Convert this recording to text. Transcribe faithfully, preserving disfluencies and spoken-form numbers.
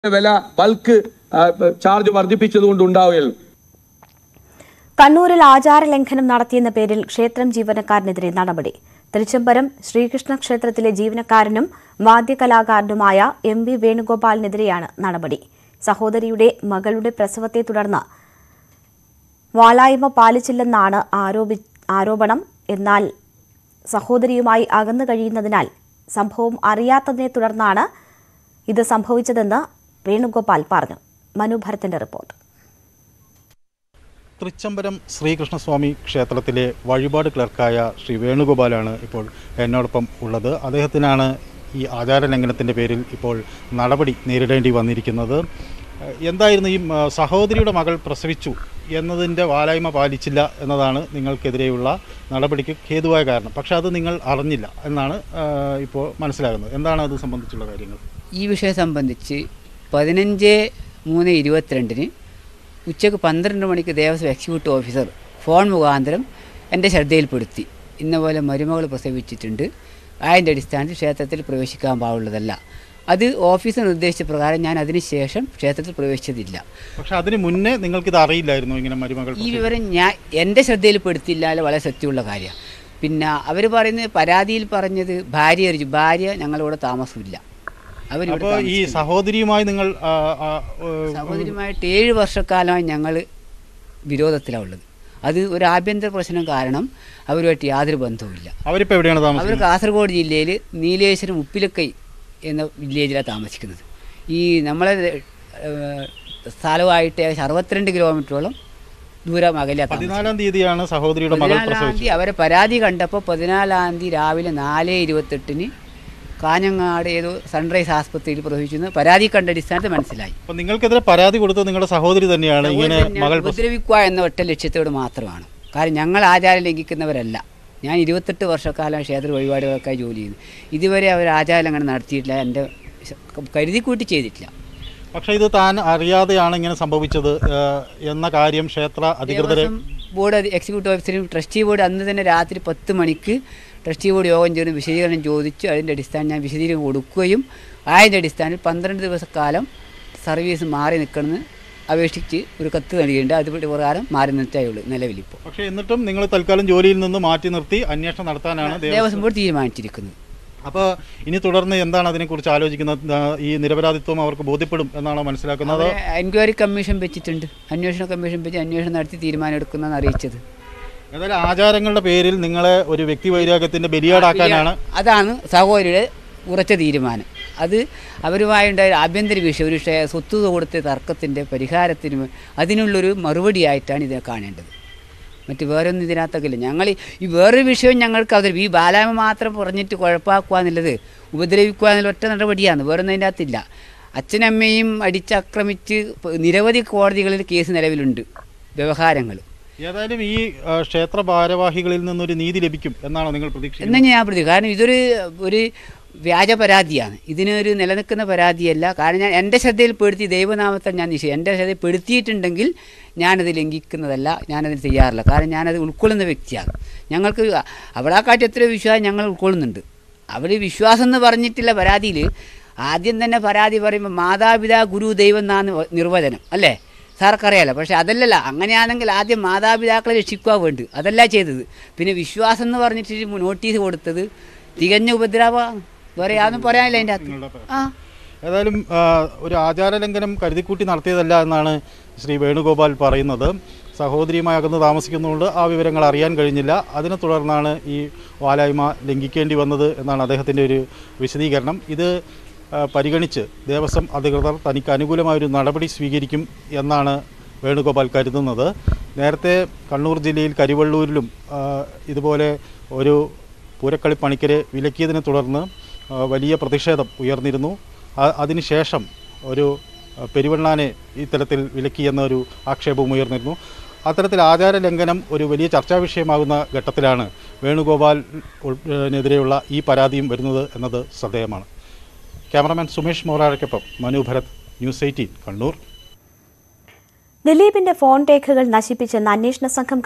വില bulk charge വർദ്ധിപ്പിച്ചതുകൊണ്ട് ഉണ്ടാവുകയുള്ളൂ. കണ്ണൂരിൽ ആചാര ലംഘനം നടത്തിയെന്ന പേരിൽ ക്ഷേത്രം ജീവനക്കാരനെതിരെ നടപടി. തൃച്ചംബരം ശ്രീകൃഷ്ണ ക്ഷേത്രത്തിലെ ജീവനക്കാരനും വാദ്യകലാകാരനുമായ എം വി വേണുഗോപാലിനെതിരെയാണ് നടപടി. സഹോദരിയുടെ മകളുടെ പ്രസവത്തെ തുടർന്ന് വാലായ്മ പാലിച്ചില്ലെന്നാണ് ആരോപണം. എന്നാൽ സഹോദരിയുമായി അകന്നു കഴിയുന്നതിനാൽ സംഭവം അറിയാത്തതിനെ തുടർന്നാണ് ഇത് സംഭവിച്ചതെന്ന് വേണുഗോപാൽ പറഞ്ഞു. മനു ഭരത്തിന്റെ റിപ്പോർട്ട്. തൃച്ചംബരം ശ്രീകൃഷ്ണസ്വാമി ക്ഷേത്രത്തിലെ വഴിപാട് ക്ലർക്കായ ശ്രീ വേണുഗോപാലാണ് ഇപ്പോൾ എന്നോടൊപ്പം ഉള്ളത്. അദ്ദേഹത്തിനാണ് ഈ ആചാര ലംഘനത്തിൻ്റെ പേരിൽ ഇപ്പോൾ നടപടി നേരിടേണ്ടി വന്നിരിക്കുന്നത്. എന്തായിരുന്നു ഈ സഹോദരിയുടെ മകൾ പ്രസവിച്ചു എന്നതിൻ്റെ വാലായ്മ പാലിച്ചില്ല എന്നതാണ് നിങ്ങൾക്കെതിരെയുള്ള നടപടിക്ക് ഹേതുവായ കാരണം. പക്ഷേ അത് നിങ്ങൾ അറിഞ്ഞില്ല എന്നാണ് ഇപ്പോൾ മനസ്സിലാകുന്നത്. എന്താണ് അത് സംബന്ധിച്ചുള്ള കാര്യങ്ങൾ? ഈ വിഷയം സംബന്ധിച്ച് പതിനഞ്ച് മൂന്ന് ഇരുപത്തിരണ്ടിന് ഉച്ചയ്ക്ക് പന്ത്രണ്ട് മണിക്ക് ദേവസ്വം എക്സിക്യൂട്ടീവ് ഓഫീസർ ഫോൺ മുഖാന്തരം എൻ്റെ ശ്രദ്ധയിൽപ്പെടുത്തി. ഇന്നപോലെ മരുമകൾ പ്രസവിച്ചിട്ടുണ്ട്, അതിൻ്റെ അടിസ്ഥാനത്തിൽ ക്ഷേത്രത്തിൽ പ്രവേശിക്കാൻ പാടുള്ളതല്ല. അത് ഓഫീസർ നിർദ്ദേശിച്ച പ്രകാരം ഞാൻ അതിന് ശേഷം ക്ഷേത്രത്തിൽ പ്രവേശിച്ചതില്ല. പക്ഷേ അതിന് മുന്നേ നിങ്ങൾക്കിത് അറിയില്ലായിരുന്നു ഇങ്ങനെ മരുമകൾ? ഈ വിവരം ഞാൻ എൻ്റെ ശ്രദ്ധയിൽപ്പെടുത്തില്ലാതെ വളരെ സത്യമുള്ള കാര്യമാണ്. പിന്നെ അവർ പറയുന്നത് പരാതിയിൽ പറഞ്ഞത് ഭാര്യ അറിയിച്ചു. ഭാര്യ ഞങ്ങളിവിടെ താമസമില്ല. അപ്പോൾ ഈ സഹോദരിയുമായി നിങ്ങൾ സഹോദരിയുമായിട്ട് ഏഴ് വർഷക്കാലമായി ഞങ്ങൾ വിരോധത്തിലാണ് ഉള്ളത്. അത് ഒരു ആഭ്യന്തര പ്രശ്നം കാരണം അവരുമായിട്ട് യാതൊരു ബന്ധവുമില്ല. അവരിപ്പോൾ എവിടെയാണ് താമസിക്കുന്നത്? അവർ കാസർഗോഡ് ജില്ലയിൽ നീലേശ്വരം ഉപ്പിലക്കൈ എന്ന വില്ലേജിലാണ് താമസിക്കുന്നത്. ഈ നമ്മളെ സ്ഥലമായിട്ട് ഏകദേശം അറുപത്തിരണ്ട് കിലോമീറ്ററോളം ദൂരം അകലെ. പതിനാലാം തീയതിയാണ് സഹോദരിയുടെ മകൾ പ്രസവിച്ചത്. അവരെ പരാതി കണ്ടപ്പോൾ പതിനാലാം തീയതി രാവിലെ നാല് ഇരുപത്തെട്ടിന് കാഞ്ഞങ്ങാട് ഏതോ സൺറൈസ് ആസ്പത്രിയിൽ പ്രസവിച്ചെന്ന് പരാതി കണ്ട അടിസ്ഥാനത്തിൽ മനസ്സിലായി. അപ്പോൾ നിങ്ങൾക്കെതിരെ പരാതി കൊടുത്തത് നിങ്ങളുടെ സഹോദരി തന്നെയാണ് ഇങ്ങനെ മകൾ ഉപദ്രവിക്കുക എന്ന ഒറ്റ ലക്ഷ്യത്തോട് മാത്രമാണ്. കാരണം ഞങ്ങൾ ആചാരം ലംഘിക്കുന്നവരല്ല. ഞാൻ ഇരുപത്തെട്ട് വർഷക്കാലം ക്ഷേത്ര വഴിപാടുകൾക്കായി ജോലി ചെയ്യുന്നു. ഇതുവരെ അവർ ആചാരം അങ്ങനെ നടത്തിയിട്ടില്ല, എൻ്റെ കരുതിക്കൂട്ടി ചെയ്തിട്ടില്ല. പക്ഷേ ഇത് താൻ അറിയാതെയാണ് ഇങ്ങനെ സംഭവിച്ചത് എന്ന കാര്യം ക്ഷേത്ര അധികൃതരെ ബോർഡ് എക്സിക്യൂട്ടീവ് ഓഫീസറും ട്രസ്റ്റി ബോർഡ് അന്ന് തന്നെ രാത്രി പത്ത് മണിക്ക് ട്രസ്റ്റി ബോർഡ് യോഗം ചേർന്ന് വിശദീകരണം ചോദിച്ചു. അതിൻ്റെ അടിസ്ഥാനം ഞാൻ വിശദീകരണം കൊടുക്കുകയും അതിൻ്റെ അടിസ്ഥാനത്തിൽ പന്ത്രണ്ട് ദിവസക്കാലം സർവീസ് മാറി നിൽക്കണമെന്ന് അപേക്ഷിച്ച് ഒരു കത്ത് നൽകിയിട്ടുണ്ട്. അതുപടി പ്രകാരം മാറി നിർത്തായുള്ളൂ നിലവിലിപ്പോൾ. പക്ഷേ എന്നിട്ടും നിങ്ങൾ തൽക്കാലം ജോലിയിൽ നിന്ന് മാറ്റി നിർത്തി അന്വേഷണം നടത്താനാണ് ദേവസ്വം ബോർഡ് തീരുമാനിച്ചിരിക്കുന്നത്. അപ്പോൾ ഇനി തുടർന്ന് എന്താണ് അതിനെക്കുറിച്ച് ആലോചിക്കുന്നത്? ഈ നിരപരാധിത്വം അവർക്ക് ബോധ്യപ്പെടും എന്നാണോ മനസ്സിലാക്കുന്നത്? എൻക്വയറി കമ്മീഷൻ വെച്ചിട്ടുണ്ട്. അന്വേഷണ കമ്മീഷൻ വെച്ച് അന്വേഷണം നടത്തി തീരുമാനം എടുക്കുന്നതെന്ന് അറിയിച്ചത്. ഏതായാലും ആചാരങ്ങളുടെ പേരിൽ നിങ്ങളെ ഒരു വ്യക്തി വൈരാഗ്യത്തിൻ്റെ ബലിയാടാക്കാനാണ് അതാണ് സഹോദരിയുടെ ഉറച്ച തീരുമാനം. അത് അവരുമായുണ്ടായ ആഭ്യന്തര വിഷയം, ഒരു സ്വത്ത് കൊടുത്ത തർക്കത്തിൻ്റെ പരിഹാരത്തിന് അതിനുള്ളൊരു മറുപടിയായിട്ടാണ് ഇതിനെ കാണേണ്ടത്. മറ്റ് വേറൊന്നും ഇതിനകത്തൊക്കെയില്ല. ഞങ്ങൾ ഈ വേറൊരു വിഷയം ഞങ്ങൾക്ക് അവർ ഈ ബാലായ്മ മാത്രം പറഞ്ഞിട്ട് കുഴപ്പാക്കുക എന്നുള്ളത്, ഉപദ്രവിക്കുക എന്നുള്ള ഒറ്റ നടപടിയാണ്. വേറൊന്നും അതിൻ്റെ അകത്തില്ല. അച്ഛനമ്മയും അടിച്ചാക്രമിച്ച് നിരവധി കോടതികളിൽ കേസ് നിലവിലുണ്ട്, വ്യവഹാരങ്ങൾ. ഏതായാലും ഈ ക്ഷേത്ര ഭാരവാഹികളിൽ നിന്നൊരു നീതി ലഭിക്കും എന്നാണോ നിങ്ങൾ പ്രതീക്ഷിക്കുന്നത്? എന്നാണ് ഞാൻ പ്രതീക്ഷിക്കുന്നത്. കാരണം ഇതൊരു ഒരു വ്യാജ പരാതിയാണ്, ഇതിനൊരു നിലനിൽക്കുന്ന പരാതിയല്ല. കാരണം ഞാൻ എൻ്റെ ശ്രദ്ധയിൽപ്പെടുത്തി ദൈവനാമത്തെ ഞാൻ നിശ്ചയം എൻ്റെ ശ്രദ്ധയിൽപ്പെടുത്തിയിട്ടുണ്ടെങ്കിൽ ഞാനത് ലംഘിക്കുന്നതല്ല, ഞാനതിന് ചെയ്യാറില്ല. കാരണം ഞാനത് ഉൾക്കൊള്ളുന്ന വ്യക്തിയാണ്. ഞങ്ങൾക്ക് അവളെക്കാട്ടി എത്രയോ വിശ്വാസം ഞങ്ങൾ ഉൾക്കൊള്ളുന്നുണ്ട്. അവർ വിശ്വാസം എന്ന് പറഞ്ഞിട്ടുള്ള പരാതിയിൽ ആദ്യം തന്നെ പരാതി പറയുമ്പോൾ മാതാപിതാ ഗുരു ദൈവം എന്നാണ് നിർവചനം, അല്ലേ? സാർക്കറിയാലോ. പക്ഷേ അതല്ലല്ല. അങ്ങനെയാണെങ്കിൽ ആദ്യം മാതാപിതാക്കളെ രക്ഷിക്കുക വേണ്ടു, അതല്ല ചെയ്തത്. പിന്നെ വിശ്വാസം എന്ന് പറഞ്ഞിട്ട് നോട്ടീസ് കൊടുത്തത് തികഞ്ഞ ഉപദ്രവമാണ്. വേറെ യാതൊന്നും പറയാനില്ല അതിൻ്റെ അകത്ത്. ആ ഏതായാലും ഒരു ആചാര ലംഘനം കരുതിക്കൂട്ടി നടത്തിയതല്ല എന്നാണ് ശ്രീ വേണുഗോപാൽ പറയുന്നത്. സഹോദരിയുമായി അകന്ന് താമസിക്കുന്നതുകൊണ്ട് ആ വിവരങ്ങൾ അറിയാൻ കഴിഞ്ഞില്ല. അതിനെ തുടർന്നാണ് ഈ വാലായ്മ ലംഘിക്കേണ്ടി വന്നത് എന്നാണ് അദ്ദേഹത്തിൻ്റെ ഒരു വിശദീകരണം. ഇത് പരിഗണിച്ച് ദേവസ്വം അധികൃതർ തനിക്ക് അനുകൂലമായൊരു നടപടി സ്വീകരിക്കും എന്നാണ് വേണുഗോപാൽ കരുതുന്നത്. നേരത്തെ കണ്ണൂർ ജില്ലയിൽ കരിവള്ളൂരിലും ഇതുപോലെ ഒരു പൂരക്കളി പണിക്കരെ വിലക്കിയതിനെ തുടർന്ന് വലിയ പ്രതിഷേധം ഉയർന്നിരുന്നു. അതിനുശേഷം ഒരു പെരുവണ്ണാനെ ഇത്തരത്തിൽ വിലക്കിയെന്നൊരു ആക്ഷേപവും ഉയർന്നിരുന്നു. അത്തരത്തിൽ ആചാര ലംഘനം ഒരു വലിയ ചർച്ചാ വിഷയമാകുന്ന ഘട്ടത്തിലാണ് വേണുഗോപാലിനെതിരെയുള്ള ഈ പരാതിയും വരുന്നത് എന്നത് ശ്രദ്ധേയമാണ്. ക്യാമറമാൻ സുമേഷ് മോറാഴയ്ക്കൊപ്പം മനു ഭരത്, ന്യൂസ് എയ്റ്റീൻ, കണ്ണൂർ. ദിലീപിന്റെ ഫോൺ രേഖകൾ നശിപ്പിച്ചെന്ന് അന്വേഷണ സംഘം